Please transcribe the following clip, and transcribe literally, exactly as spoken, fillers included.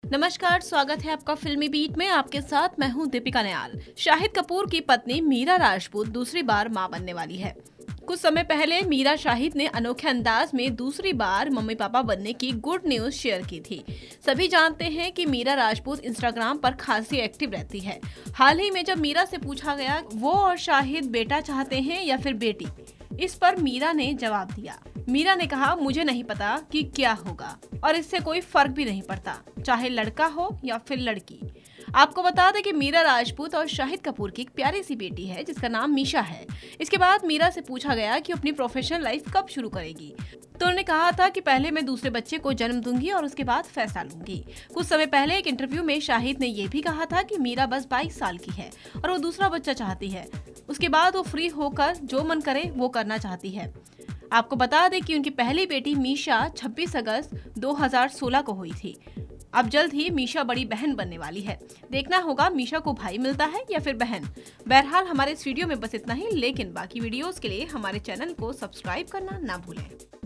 नमस्कार, स्वागत है आपका फिल्मी बीट में। आपके साथ मैं हूं दीपिका नयाल। शाहिद कपूर की पत्नी मीरा राजपूत दूसरी बार मां बनने वाली है। कुछ समय पहले मीरा शाहिद ने अनोखे अंदाज में दूसरी बार मम्मी पापा बनने की गुड न्यूज शेयर की थी। सभी जानते हैं कि मीरा राजपूत इंस्टाग्राम पर खासी एक्टिव रहती है। हाल ही में जब मीरा से पूछा गया वो और शाहिद बेटा चाहते हैं या फिर बेटी, इस पर मीरा ने जवाब दिया। मीरा ने कहा, मुझे नहीं पता कि क्या होगा और इससे कोई फर्क भी नहीं पड़ता, चाहे लड़का हो या फिर लड़की। आपको बता दें कि मीरा राजपूत और शाहिद कपूर की एक प्यारी सी बेटी है जिसका नाम मीशा है। इसके बाद मीरा से पूछा गया कि अपनी प्रोफेशनल लाइफ कब शुरू करेगी, तो उन्होंने कहा था कि पहले मैं दूसरे बच्चे को जन्म दूंगी और उसके बाद फैसला लूंगी। कुछ समय पहले एक इंटरव्यू में शाहिद ने यह भी कहा था कि मीरा बस बाईस साल की है और वो दूसरा बच्चा चाहती है। उसके बाद वो फ्री होकर जो मन करे वो करना चाहती है। आपको बता दें कि उनकी पहली बेटी मीशा छब्बीस अगस्त दो हज़ार सोलह को हुई थी। अब जल्द ही मीशा बड़ी बहन बनने वाली है। देखना होगा मीशा को भाई मिलता है या फिर बहन। बहरहाल हमारे इस वीडियो में बस इतना ही, लेकिन बाकी वीडियोस के लिए हमारे चैनल को सब्सक्राइब करना ना भूलें।